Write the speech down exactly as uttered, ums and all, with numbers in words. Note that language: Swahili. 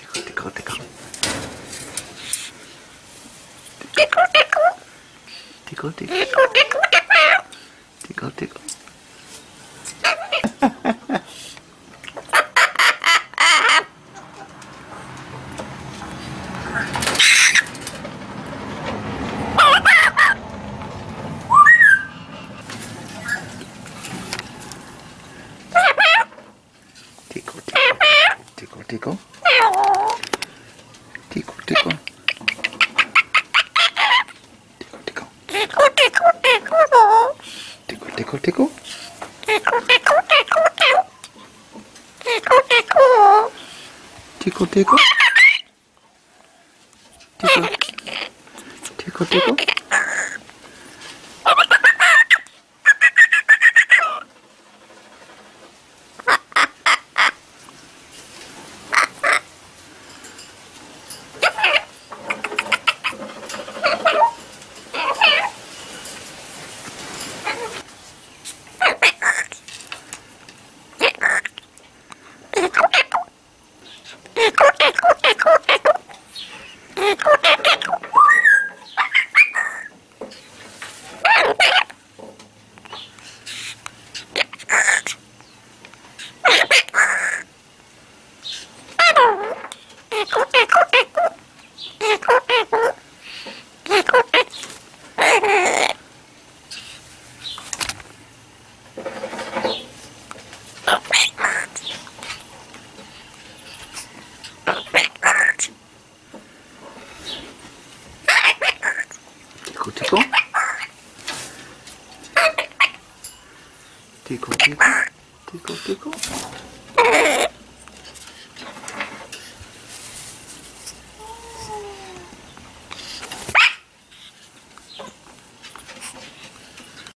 tickle, tickle. Tickle, tickle. Tickle, tickle. Tickle, tickle, tickle. Tickle, tickle. Tickle, tickle. Tickle, tickle. Tickle, tickle. Tickle, tickle. Tickle, tickle, tickle. Tickle, tickle. Tickle, tickle, tickle. Tickle, tickle. Tickle, tickle. Tickle. Tickle, tickle. Tickle, tickle. Tickle, tickle. Tickle, tickle.